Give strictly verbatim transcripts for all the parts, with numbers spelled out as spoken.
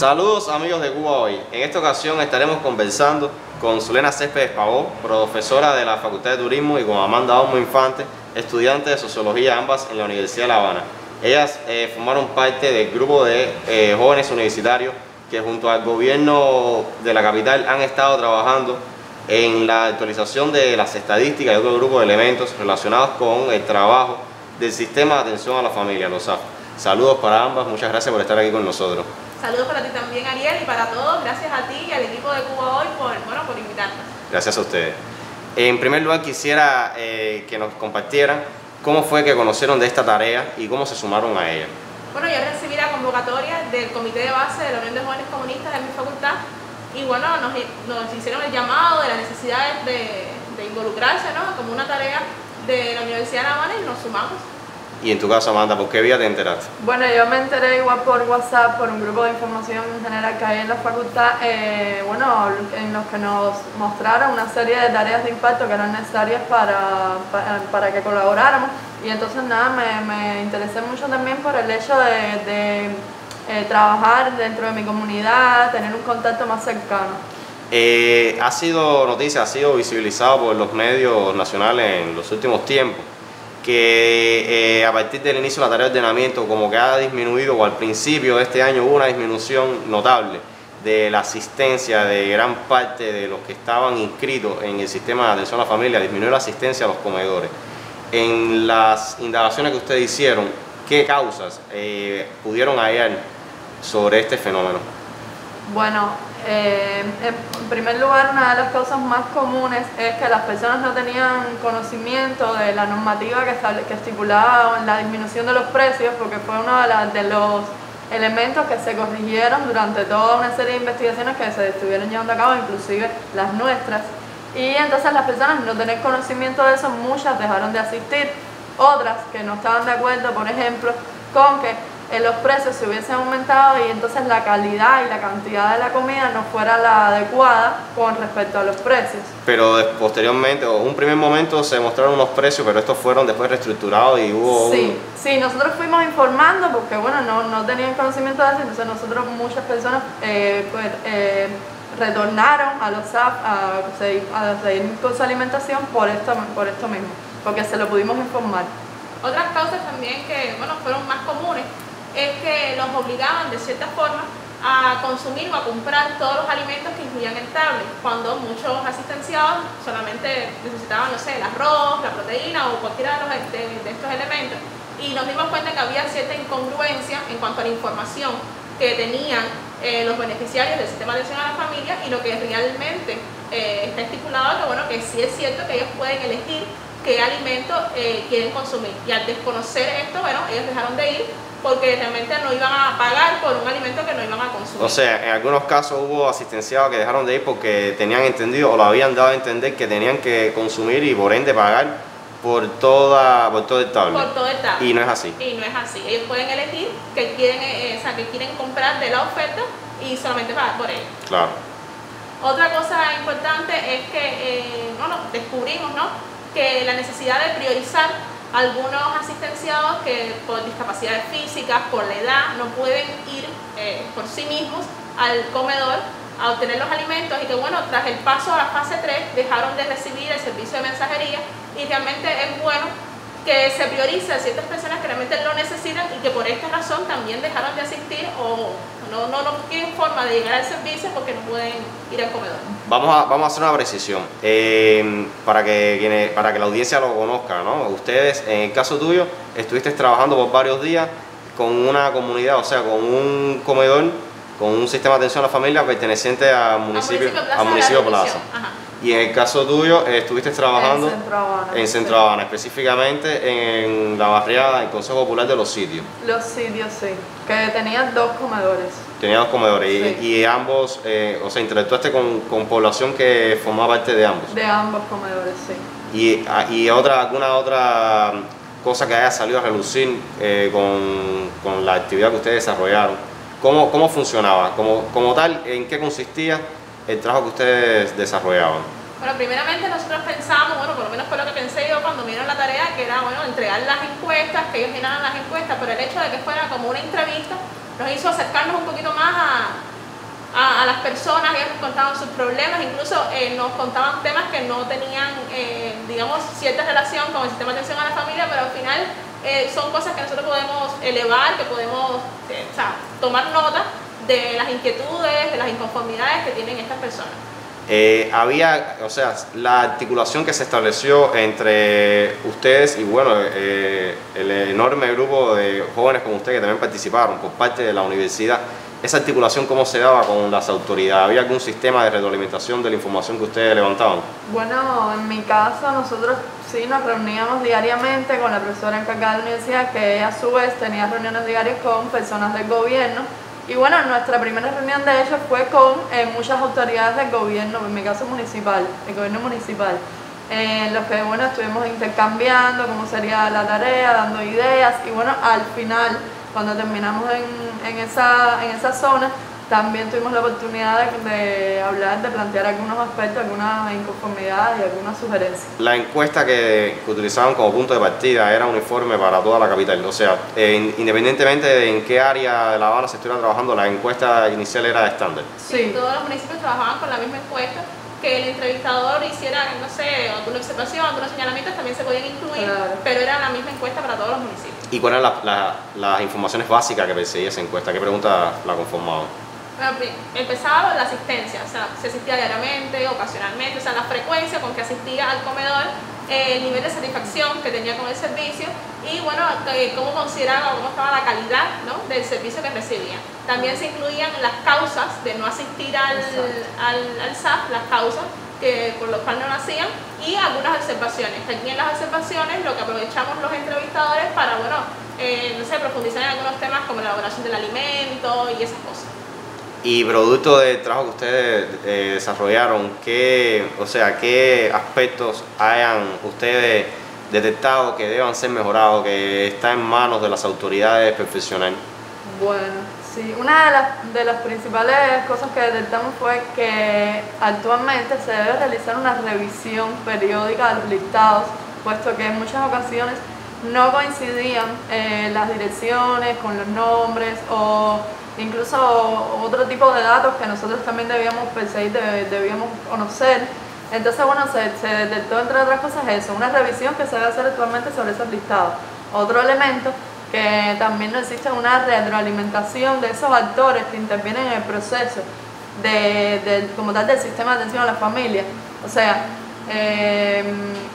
Saludos amigos de Cuba Hoy. En esta ocasión estaremos conversando con Zulena Céspedes Pavón, profesora de la Facultad de Turismo, y con Amanda Olmo Infante, estudiante de Sociología, ambas en la Universidad de La Habana. Ellas eh, formaron parte del grupo de eh, jóvenes universitarios que junto al gobierno de la capital han estado trabajando en la actualización de las estadísticas y otro grupo de elementos relacionados con el trabajo del sistema de atención a la familia, los S A F. Saludos para ambas, muchas gracias por estar aquí con nosotros. Saludos para ti también, Ariel, y para todos. Gracias a ti y al equipo de Cuba Hoy por, bueno, por invitarnos. Gracias a ustedes. En primer lugar, quisiera eh, que nos compartieran cómo fue que conocieron de esta tarea y cómo se sumaron a ella. Bueno, yo recibí la convocatoria del Comité de Base de la Unión de Jóvenes Comunistas de mi facultad y bueno, nos, nos hicieron el llamado de la necesidad de, de involucrarse, ¿no?, como una tarea de la Universidad de La Habana, y nos sumamos. Y en tu caso, Amanda, ¿por qué vía te enteraste? Bueno, yo me enteré igual por WhatsApp, por un grupo de información general que hay en la facultad, eh, bueno, en los que nos mostraron una serie de tareas de impacto que eran necesarias para, para, para que colaboráramos. Y entonces nada, me, me interesé mucho también por el hecho de, de eh, trabajar dentro de mi comunidad, tener un contacto más cercano. Eh, ha sido noticia, ha sido visibilizado por los medios nacionales en los últimos tiempos, que eh, a partir del inicio de la tarea de ordenamiento como que ha disminuido, o al principio de este año hubo una disminución notable de la asistencia de gran parte de los que estaban inscritos en el sistema de atención a la familia, disminuyó la asistencia a los comedores. En las indagaciones que ustedes hicieron, ¿qué causas eh, pudieron hallar sobre este fenómeno? Bueno, Eh, en primer lugar, una de las causas más comunes es que las personas no tenían conocimiento de la normativa que, que estipulaba la disminución de los precios, porque fue uno de, la, de los elementos que se corrigieron durante toda una serie de investigaciones que se estuvieron llevando a cabo, inclusive las nuestras. Y entonces las personas, no tener conocimiento de eso, muchas dejaron de asistir. Otras que no estaban de acuerdo, por ejemplo, con que los precios se hubiesen aumentado y entonces la calidad y la cantidad de la comida no fuera la adecuada con respecto a los precios. Pero posteriormente, o un primer momento, se mostraron unos precios, pero estos fueron después reestructurados y hubo... Sí, un... sí, nosotros fuimos informando porque bueno, no, no tenían conocimiento de eso, entonces nosotros, muchas personas eh, pues, eh, retornaron a los S A F a seguir, a seguir con su alimentación por esto, por esto mismo, porque se lo pudimos informar. Otras causas también que bueno, fueron más comunes es que los obligaban de cierta forma a consumir o a comprar todos los alimentos que incluían el tablet, cuando muchos asistenciados solamente necesitaban, no sé, el arroz, la proteína o cualquiera de, los, de, de estos elementos, y nos dimos cuenta que había cierta incongruencia en cuanto a la información que tenían eh, los beneficiarios del sistema de atención a la familia y lo que realmente eh, está estipulado, que bueno, que sí es cierto que ellos pueden elegir qué alimento eh, quieren consumir, y al desconocer esto, bueno, ellos dejaron de ir porque realmente no iban a pagar por un alimento que no iban a consumir. O sea, en algunos casos hubo asistenciados que dejaron de ir porque tenían entendido o lo habían dado a entender que tenían que consumir y por ende pagar por, toda, por todo el tablet. Por todo el tablet. Y no es así. Y no es así. Ellos pueden elegir que quieren, eh, o sea, que quieren comprar de la oferta y solamente pagar por ello. Claro. Otra cosa importante es que eh, bueno, descubrimos, ¿no?, que la necesidad de priorizar algunos asistenciados que por discapacidades físicas, por la edad, no pueden ir eh, por sí mismos al comedor a obtener los alimentos, y que bueno, tras el paso a la fase tres dejaron de recibir el servicio de mensajería, y realmente es bueno que se priorice a ciertas personas que realmente lo necesitan y que por esta razón también dejaron de asistir o no, no, no tienen forma de llegar al servicio porque no pueden ir al comedor. Vamos a, vamos a hacer una precisión eh, para, que, quienes, para que la audiencia lo conozca, ¿no? Ustedes, en el caso tuyo, estuviste trabajando por varios días con una comunidad, o sea, con un comedor, con un sistema de atención a la familia perteneciente al municipio, a municipio Plaza. Plaza. Y en el caso tuyo, eh, estuviste trabajando en Centro Habana, en Centro Habana, específicamente en la barriada del Consejo Popular de los Sitios. Los Sitios, sí, que tenían dos comedores. Tenía dos comedores, sí. y, y ambos, eh, o sea, interactuaste con, con población que formaba parte de ambos. De ambos comedores, sí. Y, y otra, alguna otra cosa que haya salido a relucir eh, con, con la actividad que ustedes desarrollaron. ¿Cómo, cómo funcionaba? Como, como tal, ¿en qué consistía el trabajo que ustedes desarrollaban? Bueno, primeramente nosotros pensamos, bueno, por lo menos fue lo que pensé yo cuando me dieron la tarea, que era, bueno, entregar las encuestas, que ellos llenaran las encuestas, pero el hecho de que fuera como una entrevista, nos hizo acercarnos un poquito más a, a, a las personas. Ellos nos contaban sus problemas, incluso eh, nos contaban temas que no tenían, eh, digamos, cierta relación con el sistema de atención a la familia, pero al final eh, son cosas que nosotros podemos elevar, que podemos eh, o sea, tomar nota de las inquietudes, de las inconformidades que tienen estas personas. Eh, había, o sea, la articulación que se estableció entre ustedes y bueno, eh, el enorme grupo de jóvenes como ustedes que también participaron por parte de la universidad, esa articulación cómo se daba con las autoridades, ¿había algún sistema de retroalimentación de la información que ustedes levantaban? Bueno, en mi caso nosotros sí nos reuníamos diariamente con la profesora encargada de la universidad, que ella a su vez tenía reuniones diarias con personas del gobierno. Y bueno, nuestra primera reunión de hecho fue con eh, muchas autoridades del gobierno, en mi caso municipal, el gobierno municipal, en eh, los que bueno, estuvimos intercambiando cómo sería la tarea, dando ideas, y bueno, al final, cuando terminamos en, en, esa, en esa zona, también tuvimos la oportunidad de, de hablar, de plantear algunos aspectos, algunas inconformidades y algunas sugerencias. La encuesta que, que utilizaban como punto de partida era uniforme para toda la capital, o sea, eh, independientemente de en qué área de La Habana se estuviera trabajando, la encuesta inicial era estándar. Sí, sí, todos los municipios trabajaban con la misma encuesta, que el entrevistador hiciera, no sé, alguna observación, algunos señalamientos también se podían incluir, claro, pero era la misma encuesta para todos los municipios. ¿Y cuáles eran la, la, las informaciones básicas que perseguía esa encuesta? ¿Qué preguntas la conformaban? Empezaba la asistencia, o sea, se asistía diariamente, ocasionalmente, o sea, la frecuencia con que asistía al comedor, eh, el nivel de satisfacción que tenía con el servicio y, bueno, eh, cómo consideraba, cómo estaba la calidad, ¿no?, del servicio que recibía. También se incluían las causas de no asistir al, al, al S A F, las causas que, por las cuales no lo hacían, y algunas observaciones. Aquí en las observaciones lo que aprovechamos los entrevistadores para, bueno, eh, no sé, profundizar en algunos temas como la elaboración del alimento y esas cosas. Y producto del trabajo que ustedes eh, desarrollaron, ¿qué, o sea, qué aspectos hayan ustedes detectado que deban ser mejorados, que está en manos de las autoridades perfeccionar? Bueno, sí, una de las, de las principales cosas que detectamos fue que actualmente se debe realizar una revisión periódica de los listados, puesto que en muchas ocasiones no coincidían eh, las direcciones con los nombres o incluso otro tipo de datos que nosotros también debíamos perseguir, debíamos conocer. Entonces, bueno, se, se detectó, entre otras cosas, eso, una revisión que se debe hacer actualmente sobre esos listados. Otro elemento, que también no existe una retroalimentación de esos actores que intervienen en el proceso de, de, como tal, del sistema de atención a la familia. O sea, eh,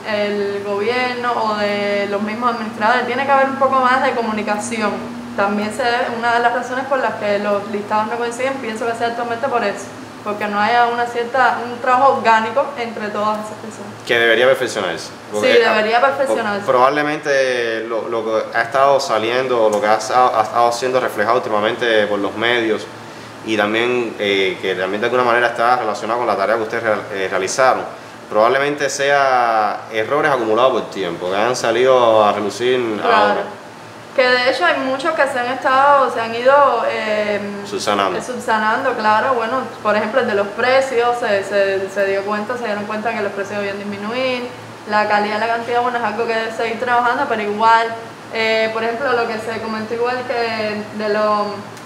el gobierno o de los mismos administradores, tiene que haber un poco más de comunicación. También se debe, una de las razones por las que los listados no coinciden, pienso que sea actualmente por eso, porque no haya una cierta, un trabajo orgánico entre todas esas personas. Que debería perfeccionarse. Sí, debería perfeccionarse. Probablemente lo, lo que ha estado saliendo, lo que ha, ha estado siendo reflejado últimamente por los medios y también eh, que también de alguna manera está relacionado con la tarea que ustedes eh, realizaron, probablemente sea errores acumulados por tiempo, que han salido a relucir claro. ahora. Que de hecho hay muchos que se han estado, se han ido eh, subsanando. subsanando, claro, bueno, por ejemplo el de los precios, se, se, se dio cuenta, se dieron cuenta que los precios debían disminuir, la calidad y la cantidad, bueno, es algo que debe seguir trabajando, pero igual, eh, por ejemplo, lo que se comentó igual que de los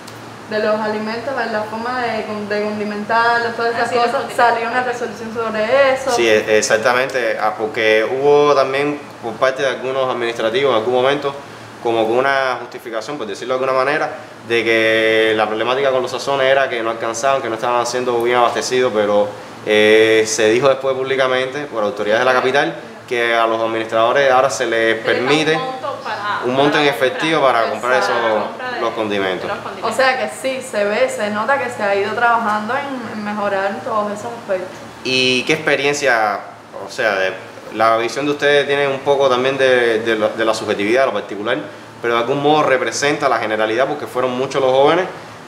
de los alimentos, la forma de, de condimentarlos, todas esas Así cosas, salió una resolución sobre eso. Sí, exactamente, porque hubo también por parte de algunos administrativos en algún momento como con una justificación, por decirlo de alguna manera, de que la problemática con los sazones era que no alcanzaban, que no estaban siendo bien abastecidos, pero eh, se dijo después públicamente por autoridades de la capital que a los administradores ahora se les permite un monto, para, un monto para en efectivo comprar, para comprar esos, compra de, los, condimentos. los condimentos. O sea que sí, se ve, se nota que se ha ido trabajando en, en mejorar todos esos aspectos. ¿Y qué experiencia, o sea, de, la visión de ustedes tiene un poco también de, de, la, de la subjetividad, lo particular, pero de algún modo representa la generalidad porque fueron muchos los jóvenes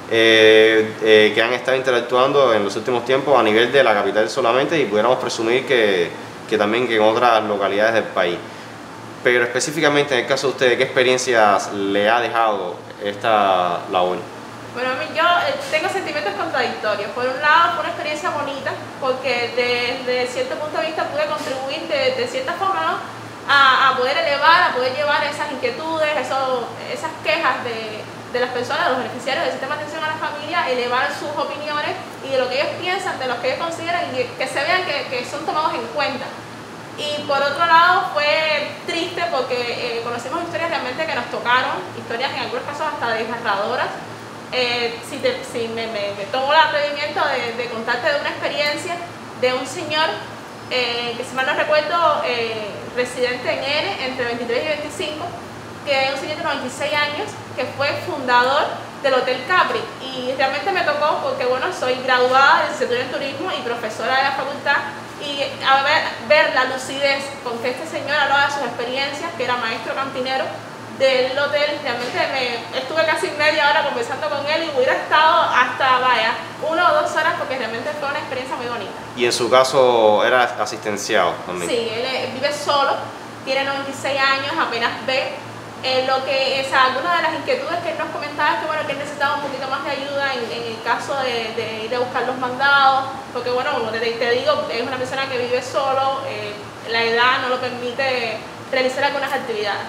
eh, eh, que han estado interactuando en los últimos tiempos a nivel de la capital solamente y pudiéramos presumir que, que también que en otras localidades del país. Pero específicamente en el caso de ustedes, ¿qué experiencias le ha dejado esta labor? Bueno, yo eh, tengo sentimientos contradictorios. Por un lado, fue una experiencia bonita porque desde cierto punto de vista pude contribuir de, de cierta forma, ¿no?, a, a poder elevar, a poder llevar esas inquietudes, eso, esas quejas de, de las personas, de los beneficiarios del sistema de atención a la familia, elevar sus opiniones y de lo que ellos piensan, de lo que ellos consideran y que se vean que, que son tomados en cuenta. Y por otro lado fue triste porque eh, conocimos historias realmente que nos tocaron, historias en algunos casos hasta desgarradoras. Eh, si te, si me, me, me tomo el atrevimiento de, de contarte de una experiencia de un señor eh, que si mal no recuerdo, eh, residente en N, entre veintitrés y veinticinco, que es un señor de noventa y seis años, que fue fundador del Hotel Capri. Y realmente me tocó porque, bueno, soy graduada del licenciatura en turismo y profesora de la facultad, y a ver, ver la lucidez con que este señor hablaba de sus experiencias, que era maestro cantinero del hotel, realmente me estuve casi media hora conversando con él y hubiera estado hasta, vaya, una o dos horas porque realmente fue una experiencia muy bonita. Y en su caso era asistenciado también. Sí, él, él vive solo, tiene noventa y seis años, apenas ve. Eh, lo que, o sea, algunas de las inquietudes que él nos comentaba es que, bueno, que él necesitaba un poquito más de ayuda en, en el caso de, de ir a buscar los mandados, porque, bueno, como te, te digo, es una persona que vive solo, eh, la edad no lo permite realizar algunas actividades.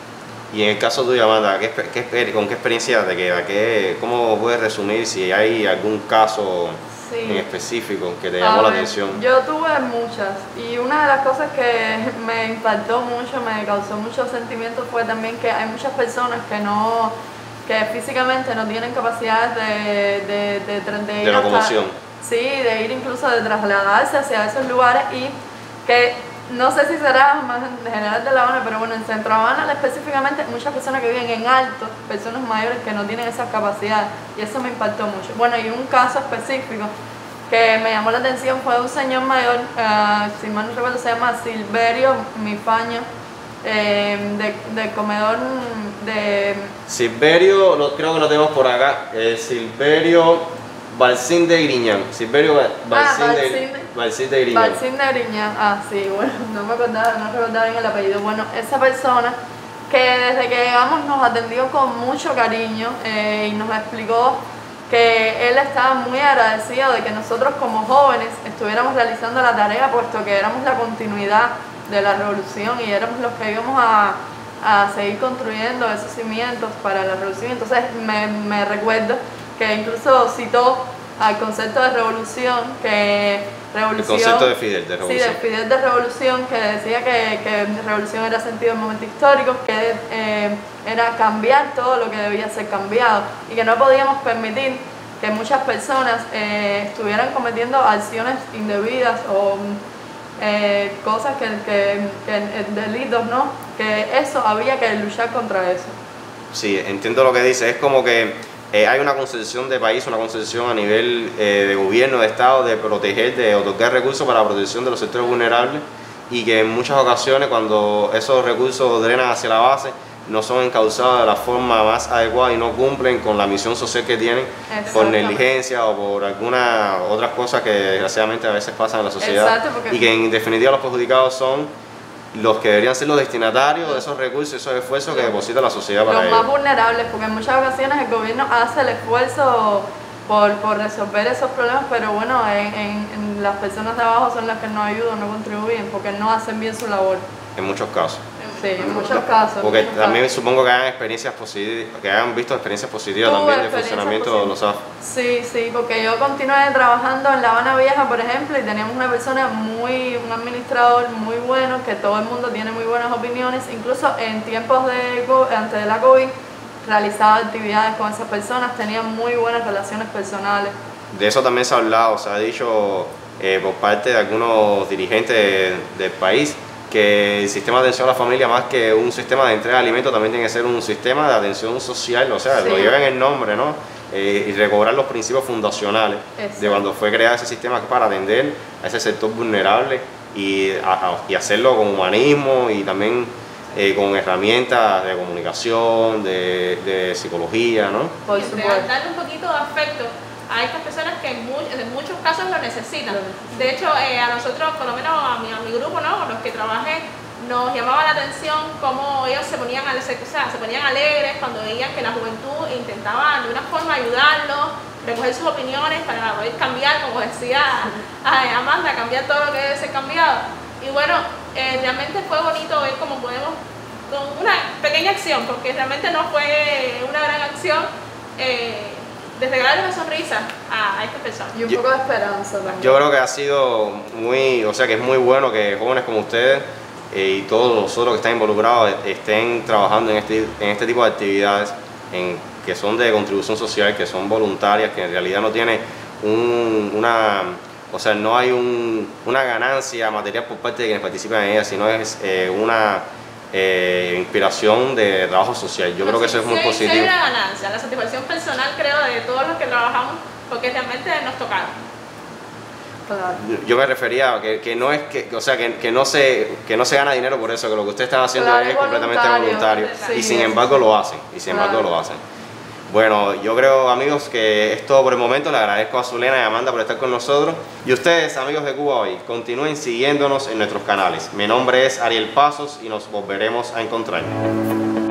Y en el caso tuyo, Amanda, ¿qué, qué, ¿con qué experiencia te queda? ¿Qué, ¿Cómo puedes resumir si hay algún caso sí. en específico que te llamó a la ver, atención? Yo tuve muchas y una de las cosas que me impactó mucho, me causó muchos sentimientos fue también que hay muchas personas que no, que físicamente no tienen capacidad de, de, de, de, de ir de locomoción. Hasta, sí, de ir incluso de trasladarse hacia esos lugares y que no sé si será más en general de La Habana, pero bueno, en Centro Habana específicamente muchas personas que viven en alto, personas mayores que no tienen esas capacidades y eso me impactó mucho. Bueno, y un caso específico que me llamó la atención fue un señor mayor, uh, si mal no recuerdo se llama Silverio Mifaño, eh, de, de comedor de... Silverio, lo, creo que lo tenemos por acá, eh, Silverio Balcín de Griñán, Silverio Balcín, ah, de, Balcín de Griñán. Balcín de Griñán, ah sí, bueno, no me acordaba, no recordaba bien el apellido. Bueno, esa persona que desde que llegamos nos atendió con mucho cariño eh, y nos explicó que él estaba muy agradecido de que nosotros como jóvenes estuviéramos realizando la tarea, puesto que éramos la continuidad de la revolución y éramos los que íbamos a, a seguir construyendo esos cimientos para la revolución. Entonces me, me recuerdo que incluso citó al concepto de revolución, que revolución... El concepto de Fidel, de revolución. Sí, de Fidel de revolución, que decía que, que revolución era sentido del momento histórico, que eh, era cambiar todo lo que debía ser cambiado y que no podíamos permitir que muchas personas eh, estuvieran cometiendo acciones indebidas o eh, cosas que, que, que delitos, ¿no? Que eso había que luchar contra eso. Sí, entiendo lo que dice, es como que Eh, hay una concepción de país, una concepción a nivel eh, de gobierno, de Estado, de proteger, de otorgar recursos para la protección de los sectores vulnerables y que en muchas ocasiones cuando esos recursos drenan hacia la base no son encauzados de la forma más adecuada y no cumplen con la misión social que tienen por negligencia o por algunas otras cosas que desgraciadamente a veces pasan en la sociedad. Exacto, porque... y que en definitiva los perjudicados son los que deberían ser los destinatarios de esos recursos, esos esfuerzos que deposita la sociedad para ellos. Los más vulnerables, porque en muchas ocasiones el gobierno hace el esfuerzo por, por resolver esos problemas, pero bueno, en, en, en las personas de abajo son las que no ayudan, no contribuyen, porque no hacen bien su labor. En muchos casos. Sí, en muchos casos. Porque muchos también casos. supongo que hayan experiencias positivas, que hayan visto experiencias positivas también de funcionamiento de los A F. Sí, sí, porque yo continué trabajando en La Habana Vieja, por ejemplo, y teníamos una persona muy, un administrador muy bueno, que todo el mundo tiene muy buenas opiniones, incluso en tiempos de, antes de la COVID, realizaba actividades con esas personas, tenían muy buenas relaciones personales. De eso también se ha hablado, se ha dicho eh, por parte de algunos dirigentes de, del país, que el sistema de atención a la familia, más que un sistema de entrega de alimentos, también tiene que ser un sistema de atención social, o sea, sí. Lo llevan el nombre, ¿no? Eh, y recobrar los principios fundacionales Exacto. de cuando fue creado ese sistema para atender a ese sector vulnerable y, a, a, y hacerlo con humanismo y también eh, con herramientas de comunicación, de, de psicología, ¿no? Por supuesto. Darle un poquito de afecto a estas personas que en, muy, en muchos casos lo necesitan. De hecho, eh, a nosotros, por lo menos a mi, a mi grupo, ¿no? Con los que trabajé, nos llamaba la atención cómo ellos se ponían, o sea, se ponían alegres cuando veían que la juventud intentaba de una forma ayudarlos, recoger sus opiniones para poder cambiar, como decía Amanda, cambiar todo lo que debe ser cambiado. Y bueno, eh, realmente fue bonito ver cómo podemos, con una pequeña acción, acción, porque realmente no fue una gran acción, eh, desde regalar una sonrisa a, a estas personas. Y un Yo- poco de esperanza también. Yo creo que ha sido muy, o sea que es muy bueno que jóvenes como ustedes eh, y todos los otros que están involucrados estén trabajando en este, en este tipo de actividades en, que son de contribución social, que son voluntarias, que en realidad no tiene un, una, o sea, no hay un, una ganancia material por parte de quienes participan en ellas, sino es eh, una eh, inspiración de trabajo social. Yo creo que eso es muy Sí, sí positivo. hay una ganancia, la satisfacción personal creo de todos los que trabajamos, porque realmente nos tocaron. Claro. Yo me refería a que, que no es que, o sea, que, que no se que no se gana dinero por eso, que lo que ustedes están haciendo Claro, es es completamente voluntario. voluntario Sí, y sin eso embargo sí. lo hacen, y sin embargo Claro. lo hacen. Bueno, yo creo, amigos, que es todo por el momento. Le agradezco a Zulena y a Amanda por estar con nosotros. Y ustedes, amigos de Cuba Hoy, continúen siguiéndonos en nuestros canales. Mi nombre es Ariel Pasos y nos volveremos a encontrar.